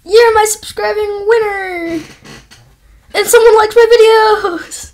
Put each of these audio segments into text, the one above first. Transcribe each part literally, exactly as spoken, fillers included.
You're my subscribing winner! And someone likes my videos!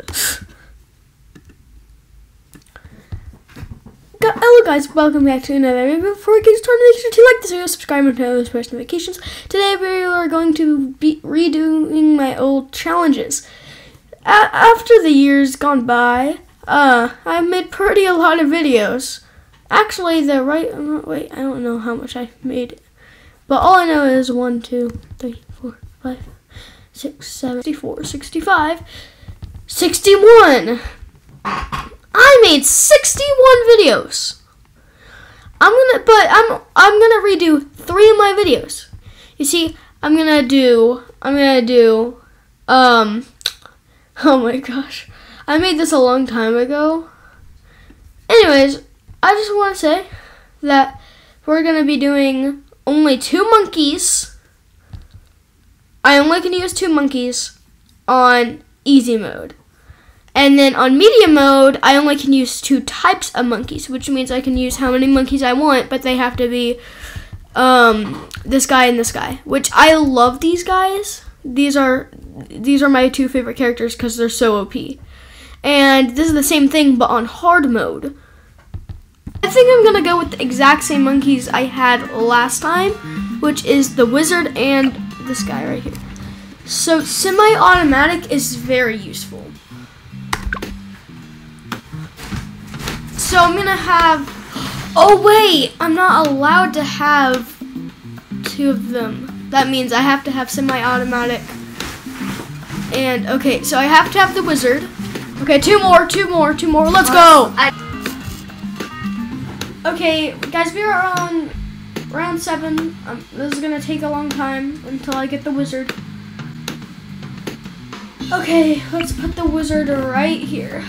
Hello guys, welcome back to another video. Before we get started, make sure to like this video, subscribe, and turn on those post notifications. Today we are going to be redoing my old challenges. A after the years gone by, uh, I've made pretty a lot of videos. Actually, the right, wait, I don't know how much I made, but all I know is one, two, three, four, five, six, seven, sixty-four, sixty-five, sixty-one. I made sixty-one videos. I'm gonna, but I'm, I'm gonna redo three of my videos. You see, I'm gonna do, I'm gonna do, um, oh my gosh, I made this a long time ago. Anyways, I just want to say that we're gonna be doing only two monkeys. I only can use two monkeys on easy mode. And then on medium mode, I only can use two types of monkeys, which means I can use how many monkeys I want, but they have to be um, this guy and this guy, which I love these guys. These are these are my two favorite characters because they're so O P. And this is the same thing, but on hard mode. I think I'm gonna go with the exact same monkeys I had last time, which is the wizard and this guy right here. So semi-automatic is very useful. So I'm gonna have, oh wait, I'm not allowed to have two of them. That means I have to have semi-automatic. And okay, so I have to have the wizard. Okay, two more, two more, two more, let's go. Okay, guys, we are on round seven. Um, this is gonna take a long time until I get the wizard. Okay, let's put the wizard right here.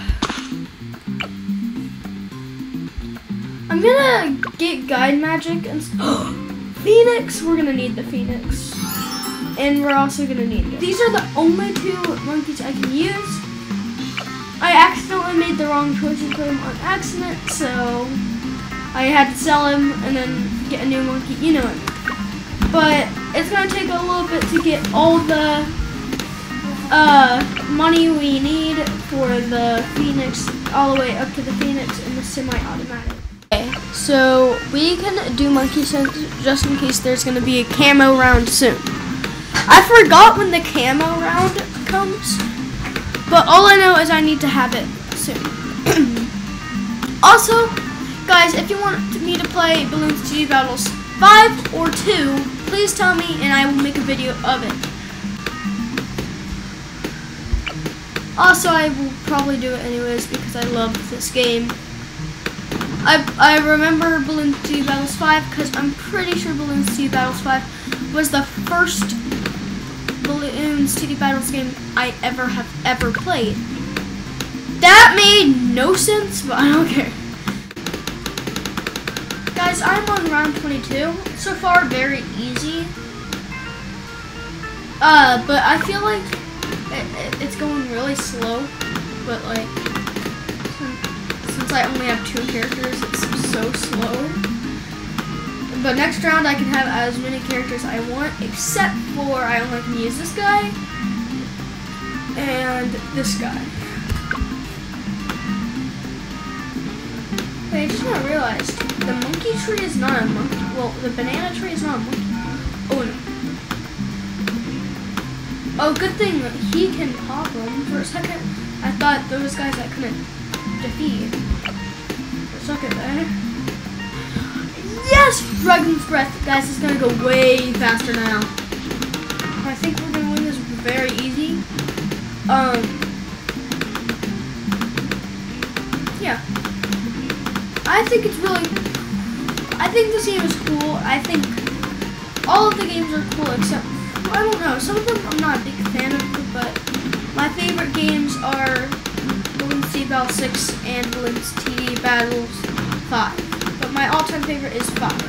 I'm gonna get guide magic and Phoenix. We're gonna need the Phoenix, and we're also gonna need it. These are the only two monkeys I can use. I accidentally made the wrong choice and put him on accident, so I had to sell him and then get a new monkey. You know it. But it's gonna take a little bit to get all the uh, money we need for the Phoenix, all the way up to the Phoenix and the semi-automatic. Okay, so we can do monkey sense just in case there's gonna be a camo round soon. I forgot when the camo round comes, but all I know is I need to have it soon. Also, guys, if you want me to play Balloons T D Battles five or two, please tell me and I will make a video of it. Also, I will probably do it anyways because I love this game. I, I remember Balloons T D Battles five because I'm pretty sure Balloons T D Battles five was the first Balloons T D Battles game I ever have ever played. That made no sense, but I don't care. Guys, I'm on round twenty-two. So far, very easy. Uh, but I feel like it, it, it's going really slow, but like, since I only have two characters, it's so slow. But next round I can have as many characters I want, except for I only can use this guy and this guy. Wait, I just now realized the monkey tree is not a monkey. Well, the banana tree is not a monkey. Oh no. Oh, good thing that he can pop them. For a second, I thought those guys I couldn't defeat. For a second there. Yes! Dragon's Breath. Guys, it's gonna go way faster now. I think we're gonna win this very easy. Um, yeah. I think it's really, I think this game is cool. I think all of the games are cool except, I don't know, some of them I'm not a big fan of, but my favorite games are Balloons T D Battles six and Balloons T D Battles five. But my all-time favorite is five.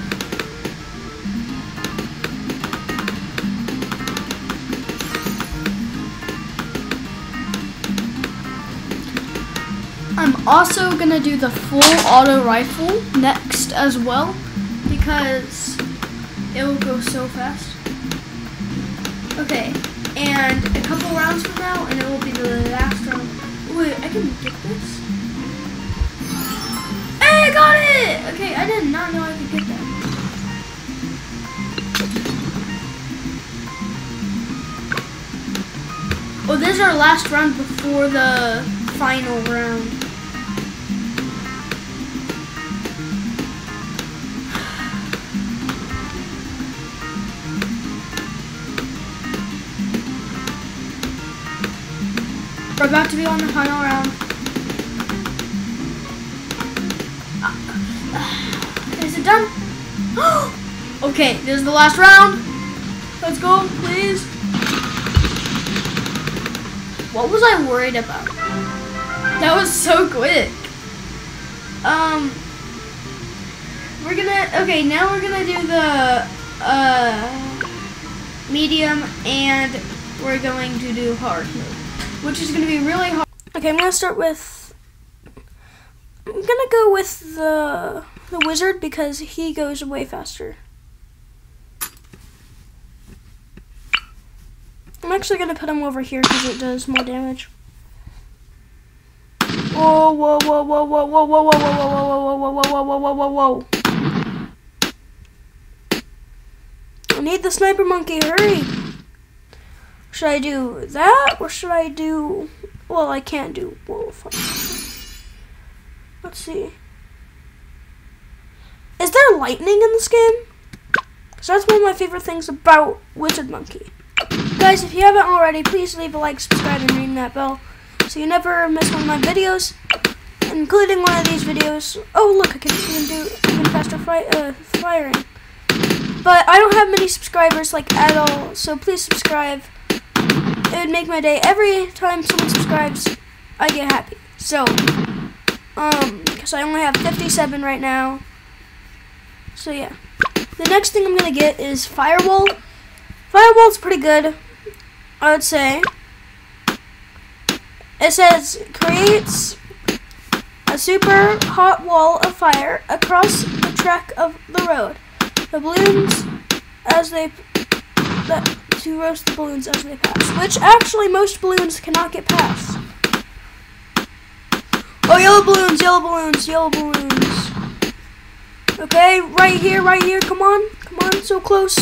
I'm also gonna do the full auto rifle next as well because it will go so fast. Okay, and a couple rounds from now, and it will be the last round. Wait, I can get this? Hey, I got it! Okay, I did not know I could get that. Oh, this is our last round before the final round. We're about to be on the final round. Uh, is it done? Okay, this is the last round. Let's go, please. What was I worried about? That was so quick. Um, we're gonna, okay, now we're gonna do the uh, medium, and we're going to do hard mode, which is gonna be really hard. Okay, I'm gonna start with, I'm gonna go with the, the wizard because he goes way faster. I'm actually going to put him over here because it does more damage. Whoa, whoa, whoa, whoa, whoa, whoa, whoa, whoa, whoa, whoa, whoa, whoa, whoa, whoa, whoa, whoa, whoa. I need the sniper monkey, hurry. Should I do that or should I do, well, I can't do wolf. Let's see. Is there lightning in this game? Because that's one of my favorite things about Wizard Monkey. Guys, if you haven't already, please leave a like, subscribe, and ring that bell so you never miss one of my videos, including one of these videos. Oh, look, I can even do even faster fi uh, firing. But I don't have many subscribers, like, at all, so please subscribe. It would make my day. Every time someone subscribes, I get happy. So, um, because I only have fifty-seven right now. So, yeah. The next thing I'm going to get is Firewall. Firewall's pretty good, I would say. It says, creates a super hot wall of fire across the track of the road. The balloons, as they, the, to roast the balloons as they pass. Which, actually, most balloons cannot get past. Oh, yellow balloons, yellow balloons, yellow balloons. Okay, right here, right here, come on, come on, so close.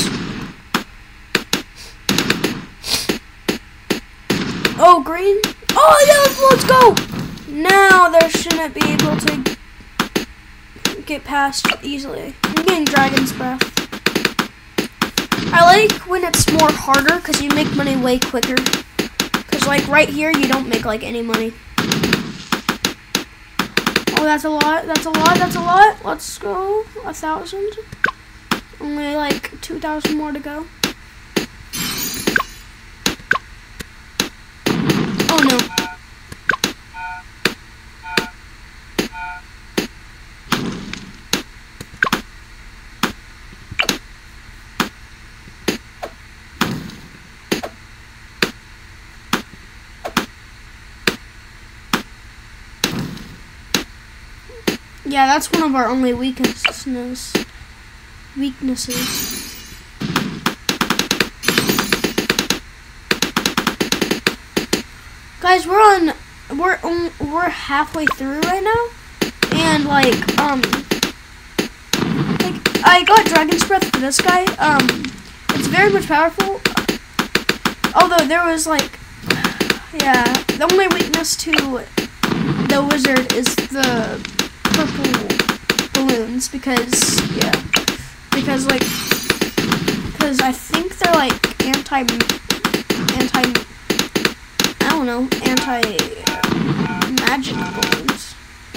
Oh, green. Oh, yeah, let's go. Now there shouldn't be able to get past easily. I'm getting Dragon's Breath. I like when it's more harder because you make money way quicker. Because, like, right here, you don't make, like, any money. Oh, that's a lot. That's a lot. That's a lot. Let's go. A thousand. Only, like, two thousand more to go. Oh no. Yeah, that's one of our only weaknesses. Weaknesses. Guys, we're on, we're um, we're halfway through right now, and like, um, like I got Dragon's Breath for this guy. Um, it's very much powerful. Although there was like, yeah, the only weakness to the wizard is the purple balloons because, yeah, because like, because I think they're like anti, anti. I don't know, anti-magic balloons.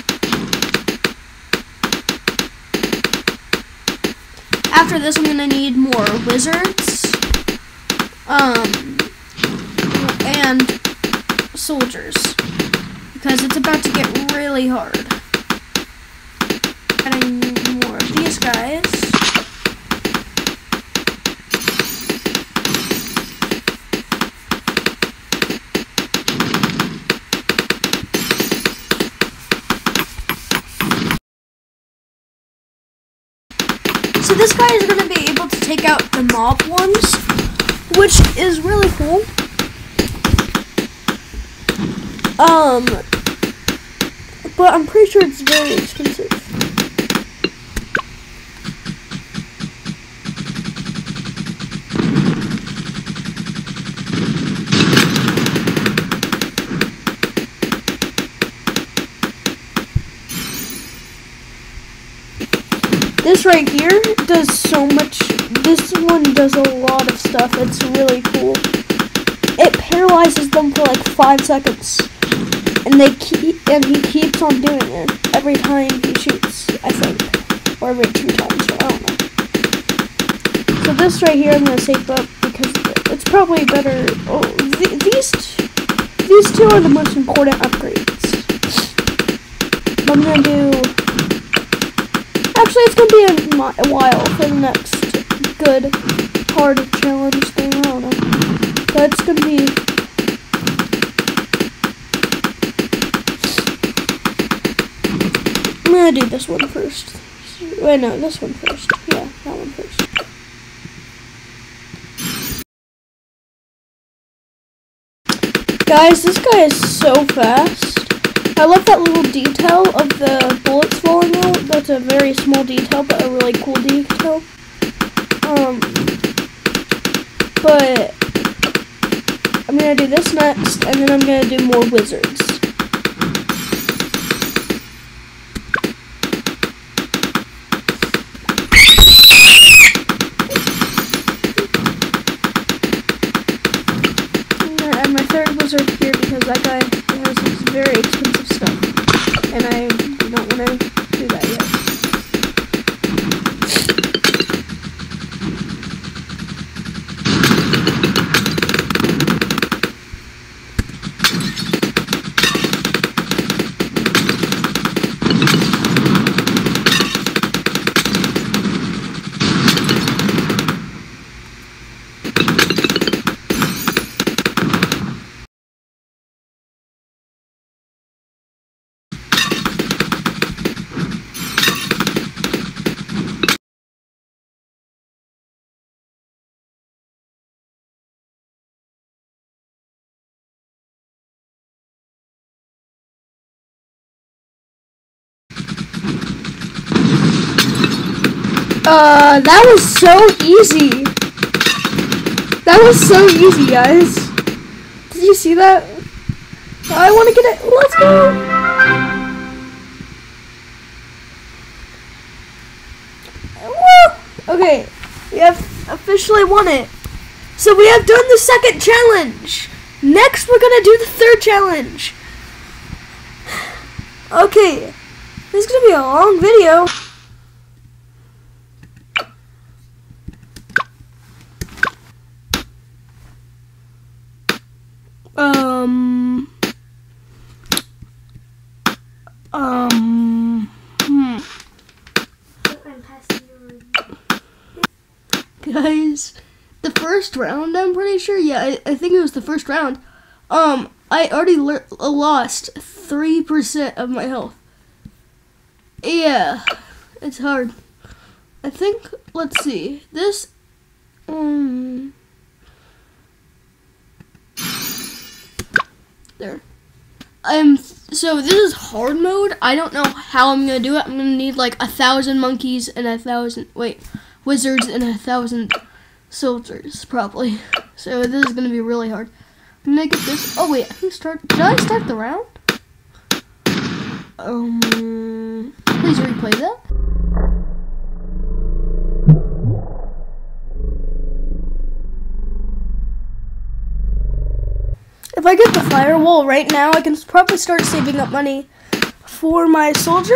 After this, I'm gonna need more wizards, um, and soldiers, because it's about to get really hard. Adding more of these guys. So this guy is going to be able to take out the mob ones, which is really cool. Um, but I'm pretty sure it's very expensive. This right here does so much. This one does a lot of stuff. It's really cool. It paralyzes them for like five seconds, and they keep and he keeps on doing it every time he shoots. I think, or every two times. Or I don't know. So this right here, I'm gonna save up because it's probably better. Oh, th these t these two are the most important upgrades. I'm gonna do. Actually, it's gonna be a, a while for the next good, hard challenge thing. I don't know. But it's gonna be. I'm gonna do this one first. Wait, no, this one first. Yeah, that one first. Guys, this guy is so fast. I love that little detail of the bullets falling out. That's a very small detail, but a really cool detail. Um, but I'm gonna do this next, and then I'm gonna do more wizards. I'm gonna add my third wizard here because that guy has this very expensive stuff, and I don't want to do that yet. Uh, that was so easy. That was so easy, guys. Did you see that? I want to get it. Let's go. Woo! Okay, we have officially won it. So we have done the second challenge. Next, we're gonna do the third challenge. Okay, this is gonna be a long video. Um, um, hmm. Guys, the first round, I'm pretty sure, yeah, I, I think it was the first round, um, I already lost three percent of my health. Yeah, it's hard. I think, let's see, this, um... there. Um, so this is hard mode. I don't know how I'm gonna do it. I'm gonna need like a thousand monkeys and a thousand, wait, wizards and a thousand soldiers, probably. So this is gonna be really hard. I'm gonna get this. Oh wait, who start? Did I start the round? Um, please replay that. If I get the firewall right now, I can probably start saving up money for my soldier.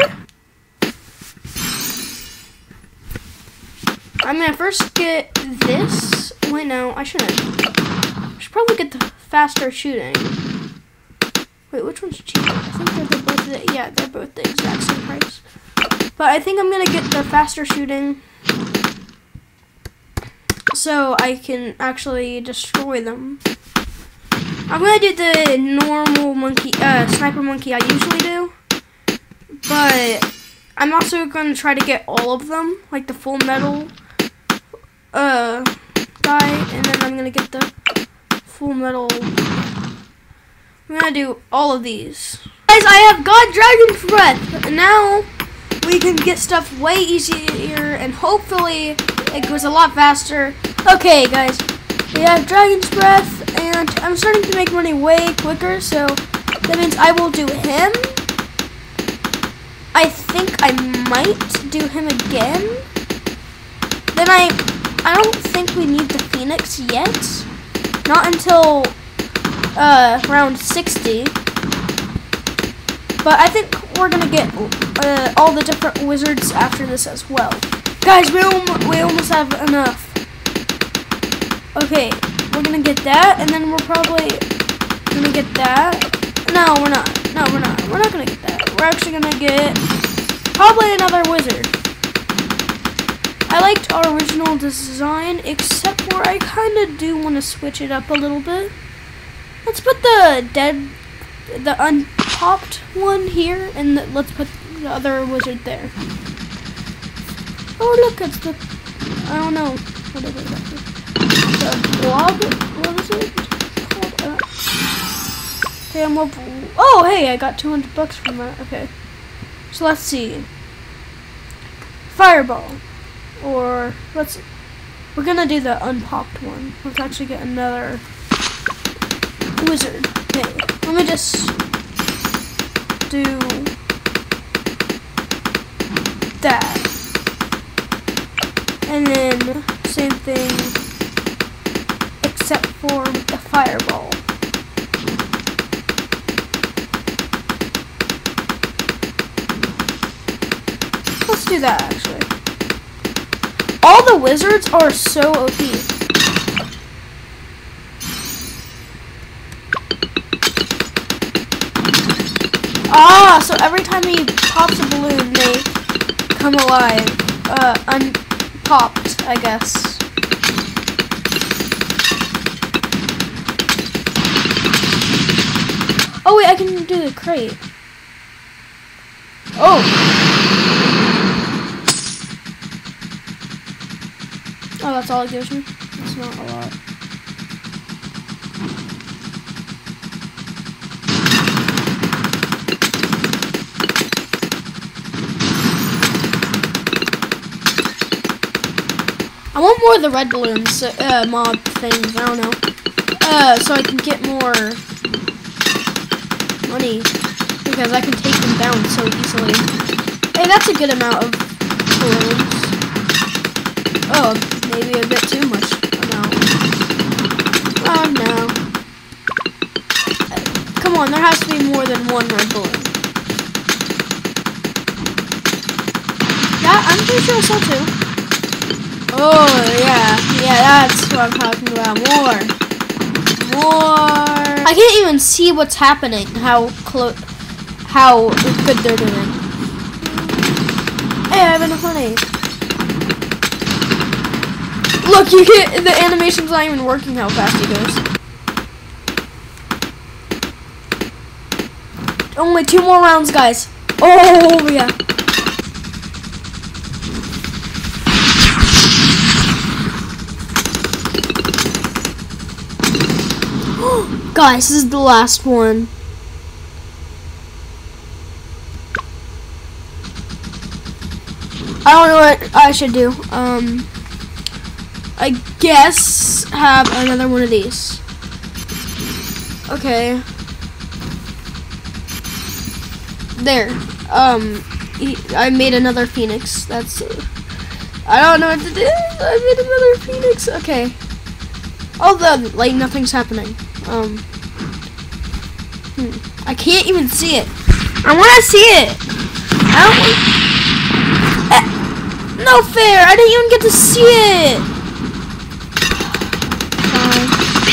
I'm gonna first get this. Wait, no, I shouldn't. I should probably get the faster shooting. Wait, which one's cheaper? I think they're both the, yeah, they're both the exact same price. But I think I'm gonna get the faster shooting so I can actually destroy them. I'm gonna do the normal monkey, uh, sniper monkey I usually do, but I'm also gonna try to get all of them, like the full metal, uh, guy, and then I'm gonna get the full metal. I'm gonna do all of these. Guys, I have got Dragon's Breath, and now we can get stuff way easier, and hopefully it goes a lot faster. Okay, guys, we have Dragon's Breath, and I'm starting to make money way quicker, so that means I will do him. I think I might do him again. Then I, I don't think we need the Phoenix yet. Not until uh, round sixty. But I think we're gonna get uh, all the different wizards after this as well. Guys, we, al we almost have enough. Okay, we're gonna get that, and then we're probably gonna get that. No, we're not. No, we're not. We're not gonna get that. We're actually gonna get probably another wizard. I liked our original design, except for I kind of do want to switch it up a little bit. Let's put the dead, the unpopped one here, and the, let's put the other wizard there. Oh, look, it's the, I don't know, what is it? The blob, what is it called? Uh, okay, I'm up. Oh, hey, I got two hundred bucks from that. Okay, so let's see. Fireball, or let's. We're gonna do the unpopped one. Let's actually get another wizard. Okay, let me just do that, and then same thing, except for with the fireball. Let's do that, actually. All the wizards are so O P. Ah, so every time he pops a balloon, they come alive. Uh, unpopped, I guess. Oh wait, I can do the crate. Oh. Oh, that's all it gives me? That's not a lot. I want more of the red balloons, uh, mob things, I don't know. Uh, so I can get more money, because I can take them down so easily. Hey, that's a good amount of balloons. Oh, maybe a bit too much amount. Oh no. Uh, come on, there has to be more than one red balloon. Yeah, I'm pretty sure I saw two. Oh yeah, yeah, that's what I'm talking about. More. More. I can't even see what's happening, how close, how good they're doing. Hey, I have enough money. Look, you get the animation's not even working how fast he goes. Only two more rounds, guys. Oh yeah. Guys, this is the last one. I don't know what I should do. Um, I guess have another one of these. Okay. There. Um, I made another phoenix. That's it. I don't know what to do. I made another phoenix. Okay. Although, like, nothing's happening. Um, hmm. I can't even see it. I want to see it. I don't want. Uh, no fair. I didn't even get to see it. Fine.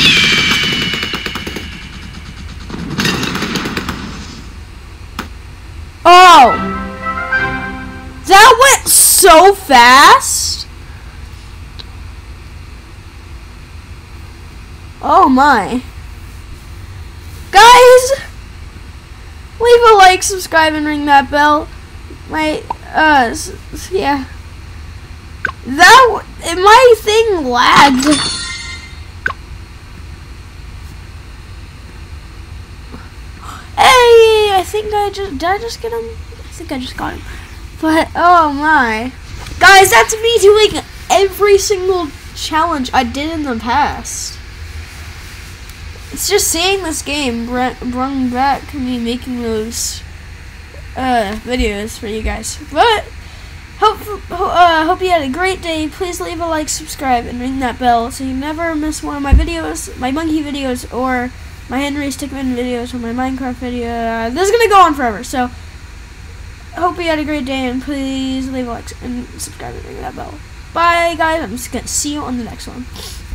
Oh, that went so fast. Oh my. Guys, leave a like, subscribe, and ring that bell. My, uh, s yeah. That, my thing lagged. think I just, did I just get him? I think I just got him. But, oh my. Guys, that's me doing every single challenge I did in the past. It's just seeing this game brought back me making those uh, videos for you guys. But, hope, uh, hope you had a great day. Please leave a like, subscribe, and ring that bell so you never miss one of my videos, my monkey videos, or my Henry Stickmin videos, or my Minecraft video. Uh, this is going to go on forever, so hope you had a great day, and please leave a like and subscribe and ring that bell. Bye, guys. I'm just going to see you on the next one.